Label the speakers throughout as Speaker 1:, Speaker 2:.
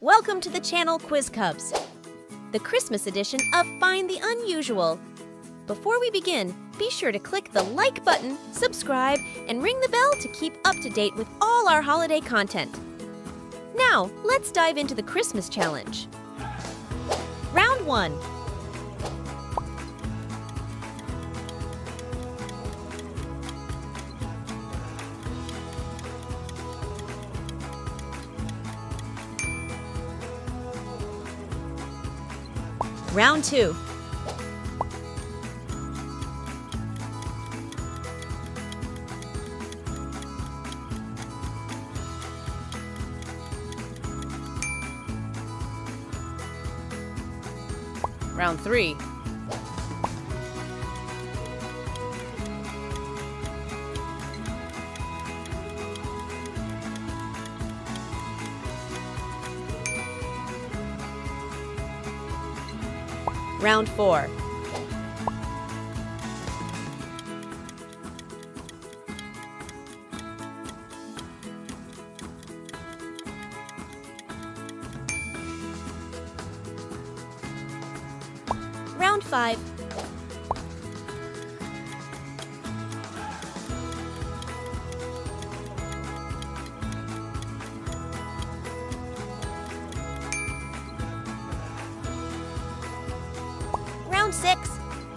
Speaker 1: Welcome to the channel Quiz Cubs, the Christmas edition of Find the Unusual. Before we begin, be sure to click the like button, subscribe, and ring the bell to keep up to date with all our holiday content. Now, let's dive into the Christmas challenge. Round 1. Round 2. Round 3. Round 4. Round 5. Round 6.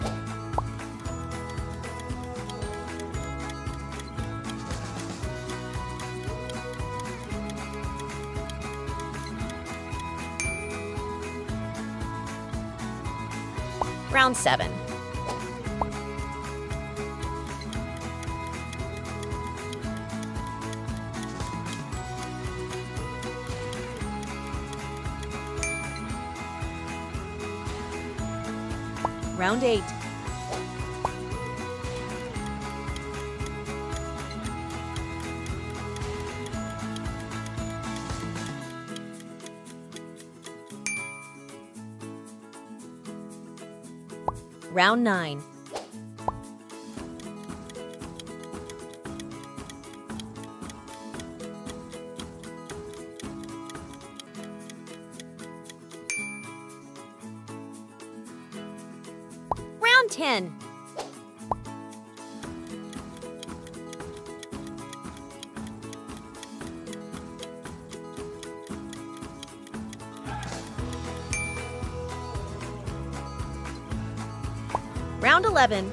Speaker 1: Round 7. Round 8. Round 9. Round 10. Round 11.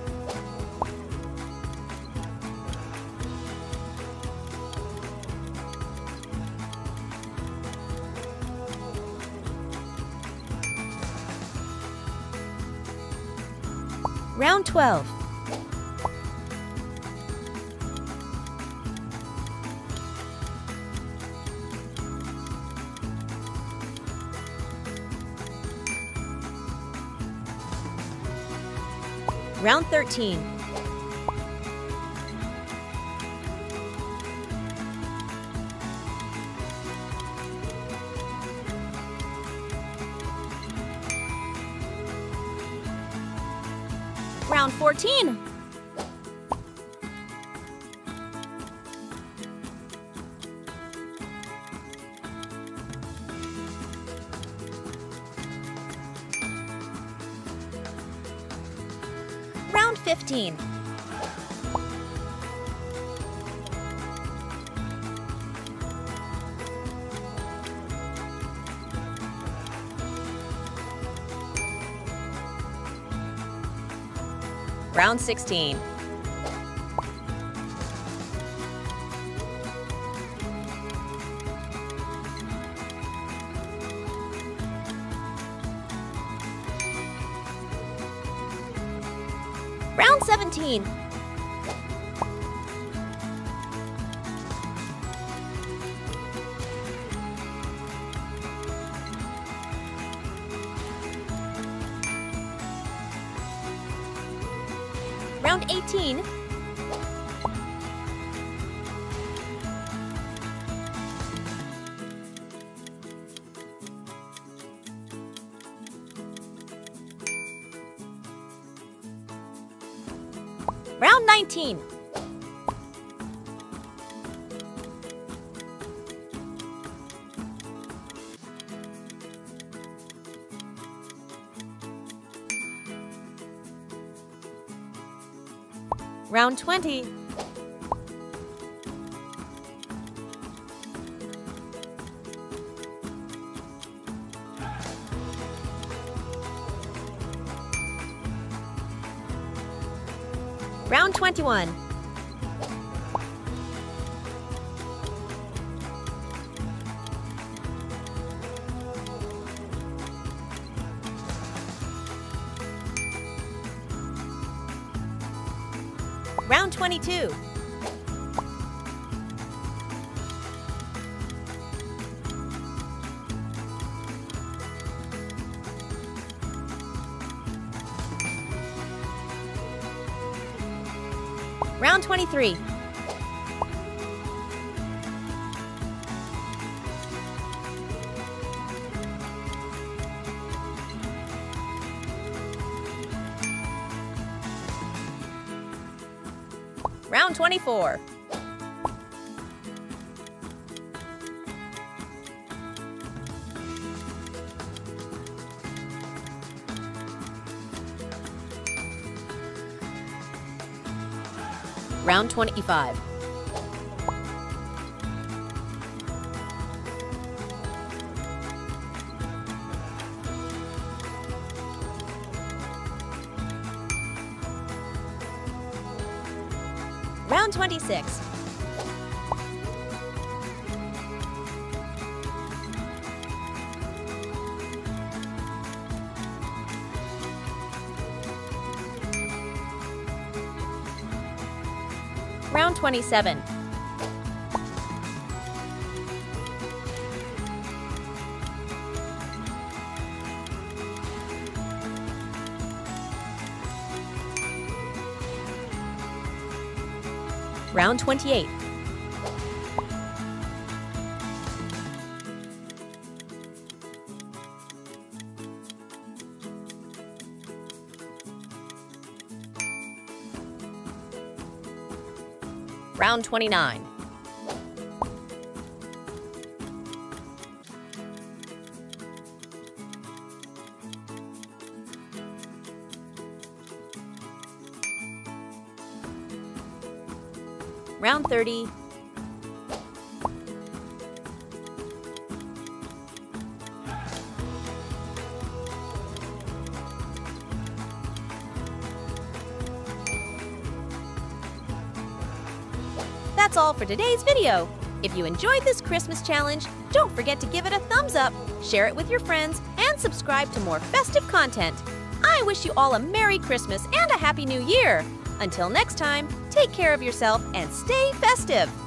Speaker 1: Round 12. Round 13. Round 14. Round 15. Round 16. Round 17. Round 18. Round 19. Round 20. Round 21. Round 22. Round 23. Round 24. Round 25. Round 26. Round 27. Round 28. Round 29. Round 30. That's all for today's video. If you enjoyed this Christmas challenge, don't forget to give it a thumbs up, share it with your friends, and subscribe to more festive content. I wish you all a Merry Christmas and a Happy New Year. Until next time, take care of yourself and stay festive.